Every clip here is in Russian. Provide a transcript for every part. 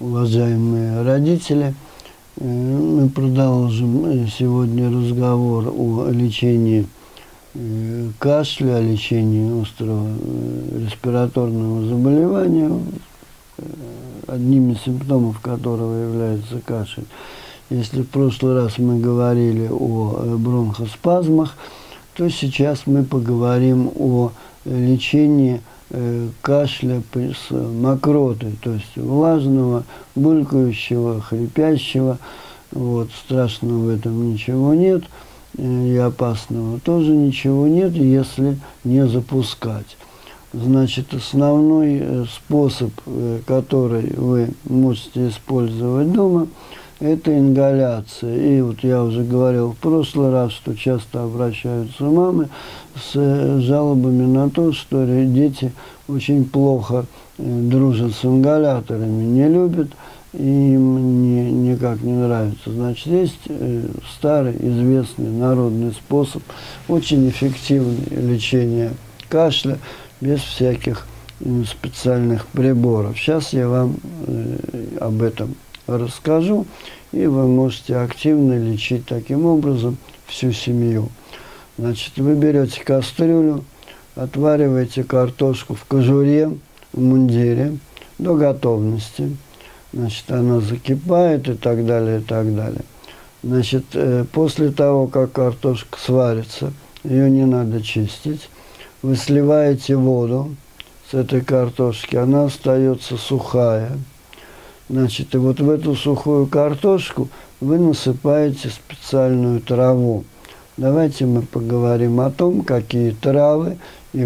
уважаемые родители. Мы продолжим сегодня разговор о лечении кашля, о лечении острого респираторного заболевания, одним из симптомов которого является кашель. Если в прошлый раз мы говорили о бронхоспазмах, то сейчас мы поговорим о лечении кашля с мокротой, то есть влажного, булькающего, хрипящего. Вот, страшного в этом ничего нет, и опасного тоже ничего нет, если не запускать. Значит, основной способ, который вы можете использовать дома, это ингаляция. И вот я уже говорил в прошлый раз, что часто обращаются мамы с жалобами на то, что дети очень плохо дружат с ингаляторами, не любят, и им никак не нравится. Значит, есть старый, известный народный способ, очень эффективный лечения кашля, без всяких специальных приборов. Сейчас я вам об этом расскажу, и вы можете активно лечить таким образом всю семью. Значит, вы берете кастрюлю, отвариваете картошку в кожуре, в мундире до готовности. Значит, она закипает и так далее, и так далее. Значит, после того, как картошка сварится, ее не надо чистить, вы сливаете воду с этой картошки, она остается сухая. Значит, и вот в эту сухую картошку вы насыпаете специальную траву. Давайте мы поговорим о том, какие травы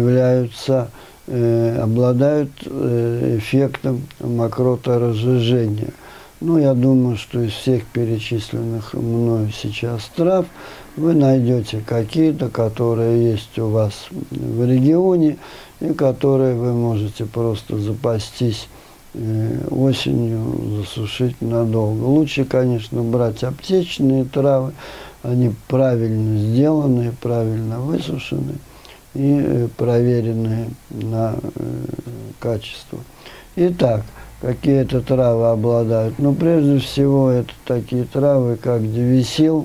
обладают эффектом мокроторазжижения. Ну, я думаю, что из всех перечисленных мною сейчас трав вы найдете какие-то, которые есть у вас в регионе, и которые вы можете просто запастись осенью, засушить надолго. Лучше, конечно, брать аптечные травы, они правильно сделанные, правильно высушенные и проверенные на качество. Итак, какие это травы обладают? Ну, прежде всего, это такие травы, как девисил,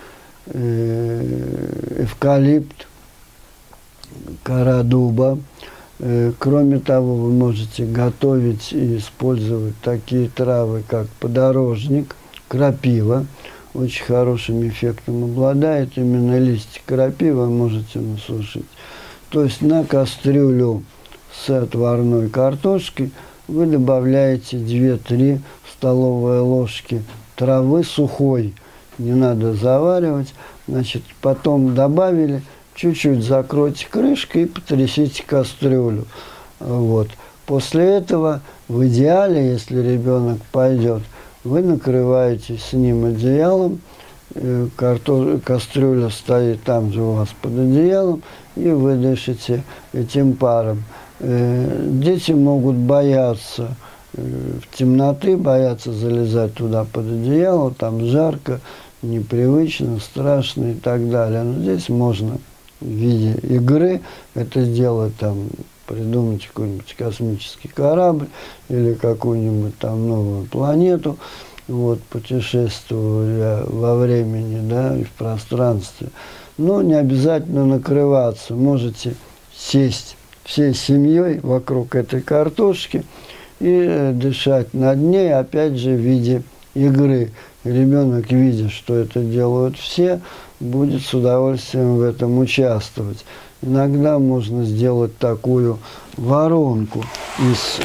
эвкалипт, кора дуба. Кроме того, вы можете готовить и использовать такие травы, как подорожник, крапива. Очень хорошим эффектом обладает. Именно листья крапивы можете насушить. То есть на кастрюлю с отварной картошкой вы добавляете 2-3 столовые ложки травы сухой. Не надо заваривать. Значит, потом добавили, чуть-чуть закройте крышкой и потрясите кастрюлю. Вот. После этого, в идеале, если ребенок пойдет, вы накрываете с ним одеялом, кастрюля стоит там же у вас под одеялом, и вы дышите этим паром. Дети могут бояться в темноты, боятся залезать туда под одеяло, там жарко, непривычно, страшно и так далее. Но здесь можно в виде игры это сделать, там, придумать какой-нибудь космический корабль или какую-нибудь там новую планету, вот, путешествуя во времени, да, и в пространстве. Но не обязательно накрываться. Можете сесть всей семьей вокруг этой картошки и дышать над ней, опять же, в виде игры. Ребенок, видя, что это делают все, будет с удовольствием в этом участвовать. Иногда можно сделать такую воронку из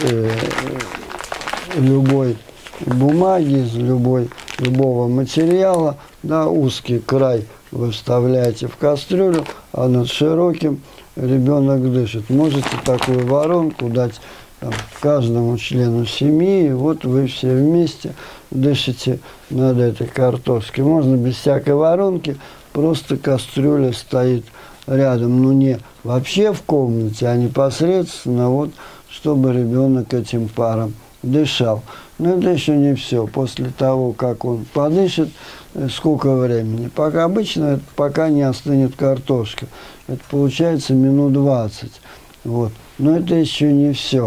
любой бумаги, из любого материала. Да, узкий край вы вставляете в кастрюлю, а над широким ребенок дышит. Можете такую воронку дать там каждому члену семьи, и вот вы все вместе дышите над этой картошкой. Можно без всякой воронки, просто кастрюля стоит рядом, ну не вообще в комнате, а непосредственно, вот, чтобы ребенок этим паром дышал. Но это еще не все. После того, как он подышит, сколько времени? Пока обычно, пока не остынет картошка. Это получается минут 20. Вот. Но это еще не все.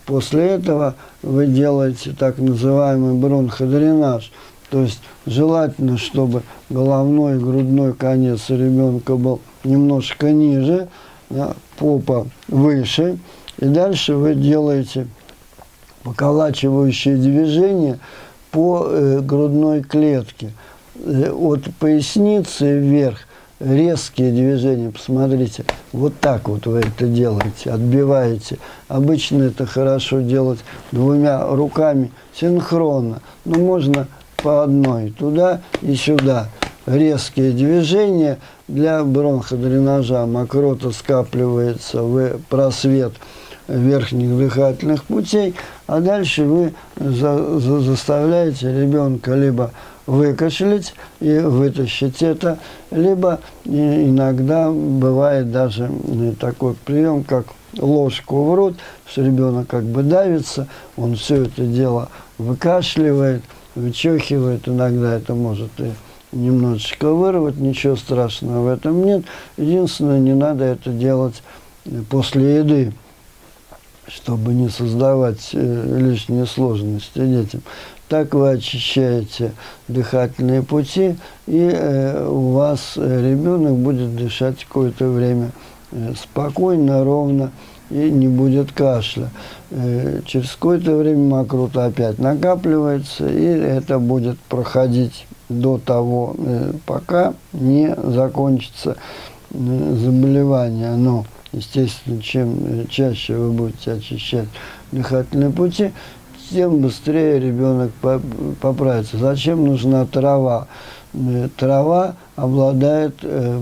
После этого вы делаете так называемый бронходренаж. То есть желательно, чтобы головной и грудной конец ребенка был немножко ниже, да, попа выше. И дальше вы делаете поколачивающие движения по грудной клетке. От поясницы вверх резкие движения. Посмотрите, вот так вот вы это делаете, отбиваете. Обычно это хорошо делать двумя руками синхронно. Но можно по одной, туда и сюда. Резкие движения для бронходренажа. Мокрота скапливается в просвет верхних дыхательных путей, а дальше вы заставляете ребенка либо выкашлять и вытащить это, либо иногда бывает даже такой прием, как ложку в рот, что ребенок как бы давится, он все это дело выкашливает, вычехивает, иногда это может и немножечко вырвать, ничего страшного в этом нет. Единственное, не надо это делать после еды, чтобы не создавать лишние сложности детям. Так вы очищаете дыхательные пути, и у вас ребенок будет дышать какое-то время спокойно, ровно, и не будет кашля. Через какое-то время мокрота опять накапливается, и это будет проходить до того, пока не закончится заболевание. Но, естественно, чем чаще вы будете очищать дыхательные пути, тем быстрее ребенок поправится. Зачем нужна трава? Трава обладает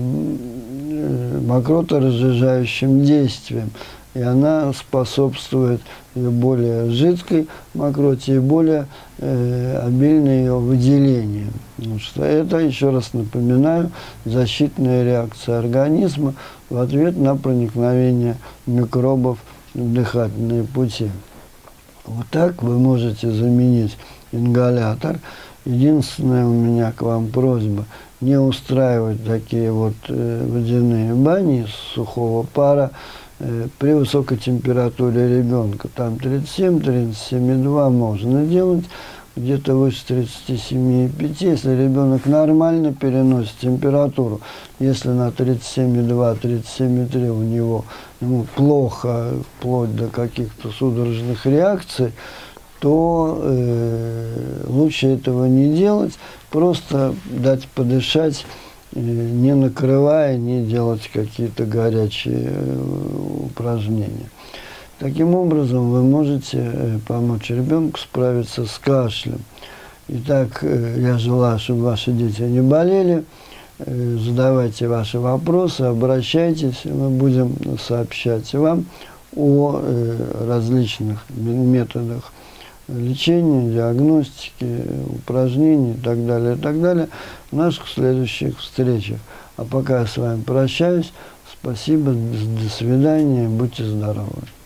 мокроторазжижающим действием, и она способствует более жидкой мокроте и более обильной ее выделению. Потому что это, еще раз напоминаю, защитная реакция организма в ответ на проникновение микробов в дыхательные пути. Вот так вы можете заменить ингалятор. Единственная у меня к вам просьба: не устраивать такие вот водяные бани из сухого пара при высокой температуре ребенка. Там 37-37,2 можно делать, где-то выше 37,5, если ребенок нормально переносит температуру. Если на 37,2, 37,3 у него плохо, вплоть до каких-то судорожных реакций, то лучше этого не делать, просто дать подышать, не накрывая, не делать какие-то горячие упражнения. Таким образом, вы можете помочь ребенку справиться с кашлем. Итак, я желаю, чтобы ваши дети не болели. Задавайте ваши вопросы, обращайтесь, мы будем сообщать вам о различных методах лечения, диагностики, упражнений и так далее в наших следующих встречах. А пока я с вами прощаюсь. Спасибо, до свидания, будьте здоровы.